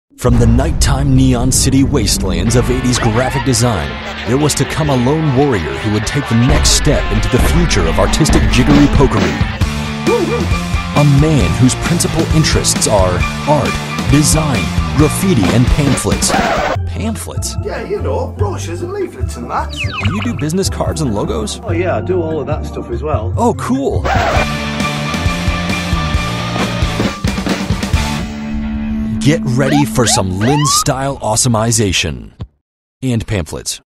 From the nighttime neon city wastelands of 80s graphic design, there was to come a lone warrior who would take the next step into the future of artistic jiggery-pokery. A man whose principal interests are art, design, graffiti, and pamphlets. Pamphlets? Yeah, you know, brochures and leaflets and that. Do you do business cards and logos? Oh yeah, I do all of that stuff as well. Oh, cool! Get ready for some Lin style awesomization. And pamphlets.